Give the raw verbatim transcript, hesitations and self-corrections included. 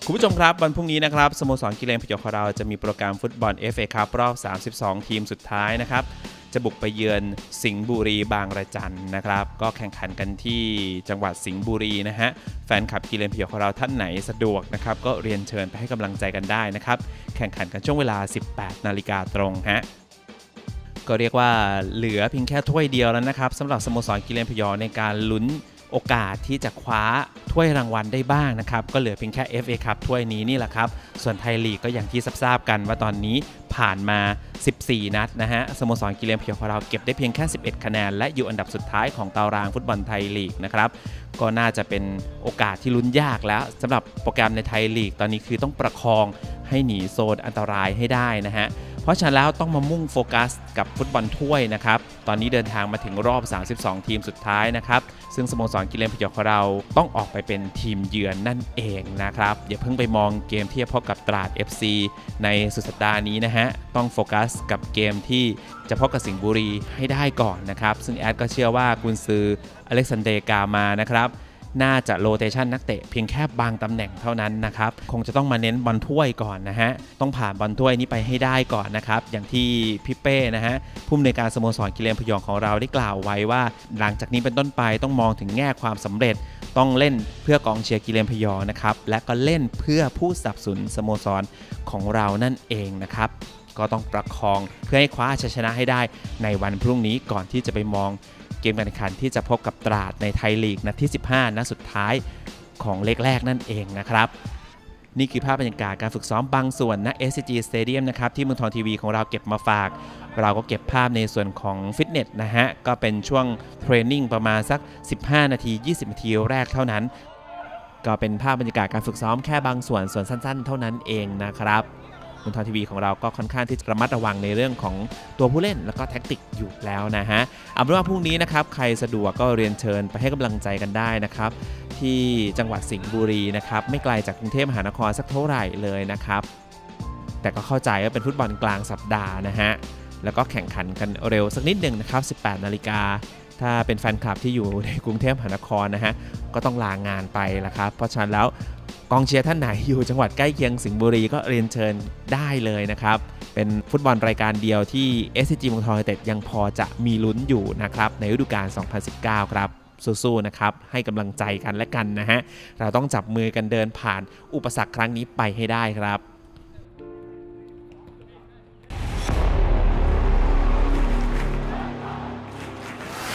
คุณผู้ชมครับวันพรุ่งนี้นะครับสโมสรกีฬาพยองของเราจะมีโปรแกรมฟุตบอล เอฟ เอ คัพรอบสามสิบสองทีมสุดท้ายนะครับจะบุกไปเยือนสิงห์บุรีบางระจันนะครับก็แข่งขันกันที่จังหวัดสิงห์บุรีนะฮะแฟนคลับกีฬาพยองของเราท่านไหนสะดวกนะครับก็เรียนเชิญไปให้กำลังใจกันได้นะครับแข่งขันกันช่วงเวลา สิบแปดนาฬิกาตรงฮะก็เรียกว่าเหลือเพียงแค่ถ้วยเดียวแล้วนะครับสำหรับสโมสรกีฬาพยองในการลุ้นโอกาสที่จะคว้าถ้วยรางวัลได้บ้างนะครับก็เหลือเพียงแค่ เอฟ เอ คัพถ้วยนี้นี่แหละครับส่วนไทยลีกก็อย่างที่ทราบกันว่าตอนนี้ผ่านมาสิบสี่นัดนะฮะสโมสรกีฬาพยองของเราเก็บได้เพียงแค่สิบเอ็ดคะแนนและอยู่อันดับสุดท้ายของตารางฟุตบอลไทยลีกนะครับก็น่าจะเป็นโอกาสที่ลุ้นยากแล้วสำหรับโปรแกรมในไทยลีกตอนนี้คือต้องประคองให้หนีโซนอันตรายให้ได้นะฮะเพราะฉะนั้นแล้วต้องมามุ่งโฟกัสกับฟุตบอลถ้วยนะครับตอนนี้เดินทางมาถึงรอบสามสิบสองทีมสุดท้ายนะครับซึ่งสโมสรกีฬาพยองของเราต้องออกไปเป็นทีมเยือนนั่นเองนะครับอย่าเพิ่งไปมองเกมที่จะพบกับตราด เอฟ ซี ในสุดสัปดาห์นี้นะฮะต้องโฟกัสกับเกมที่จะพบกับสิงห์บุรีให้ได้ก่อนนะครับซึ่งแอดก็เชื่อว่ากุนซืออเล็กซานเดร์กามานะครับน่าจะโรเตชันนักเตะเพียงแค่บางตำแหน่งเท่านั้นนะครับคงจะต้องมาเน้นบอลถ้วยก่อนนะฮะต้องผ่านบอลถ้วยนี้ไปให้ได้ก่อนนะครับอย่างที่พี่เป้นะฮะผู้อำนวยการสโมสรกีฬาพยองของเราได้กล่าวไว้ว่าหลังจากนี้เป็นต้นไปต้องมองถึงแง่ความสำเร็จต้องเล่นเพื่อกองเชียร์กีฬาพยองนะครับและก็เล่นเพื่อผู้สนับสนุนสโมสรของเรานั่นเองนะครับก็ต้องประคองเพื่อให้คว้าชัยชนะให้ได้ในวันพรุ่งนี้ก่อนที่จะไปมองเกมการแข่งขันที่จะพบกับตราดในไทยลีกนัดที่สิบห้านัดสุดท้ายของเล็กแรกนั่นเองนะครับนี่คือภาพบรรยากาศการฝึกซ้อมบางส่วนณ เอส ซี จี Stadium นะครับที่เมืองทองทีวีของเราเก็บมาฝากเราก็เก็บภาพในส่วนของฟิตเนสนะฮะก็เป็นช่วงเทรนนิ่งประมาณสักสิบห้านาทียี่สิบนาทีแรกเท่านั้นก็เป็นภาพบรรยากาศการฝึกซ้อมแค่บางส่วนส่วนสั้นๆเท่านั้นเองนะครับเมืองทองทีวีของเราก็ค่อนข้างที่จะระมัดระวังในเรื่องของตัวผู้เล่นแล้วก็แท็กติกอยู่แล้วนะฮะเอาเป็นว่าพรุ่งนี้นะครับใครสะดวกก็เรียนเชิญไปให้กำลังใจกันได้นะครับที่จังหวัดสิงห์บุรีนะครับไม่ไกลจากกรุงเทพมหานครสักเท่าไหร่เลยนะครับแต่ก็เข้าใจว่าเป็นฟุตบอลกลางสัปดาห์นะฮะแล้วก็แข่งขันกันเร็วสักนิดหนึ่งนะครับสิบแปดนาฬิกาถ้าเป็นแฟนคลับที่อยู่ในกรุงเทพมหานครนะฮะก็ต้องลางานไปละครับเพราะฉะนั้นแล้วกองเชียร์ท่านไหนอยู่จังหวัดใกล้เคียงสิงห์บุรีก็เรียนเชิญได้เลยนะครับเป็นฟุตบอลรายการเดียวที่ เอส ซี จี เมืองทองยูไนเต็ดยังพอจะมีลุ้นอยู่นะครับในฤดูกาลสองพันสิบเก้าครับสู้ๆนะครับให้กำลังใจกันและกันนะฮะเราต้องจับมือกันเดินผ่านอุปสรรคครั้งนี้ไปให้ได้ครับ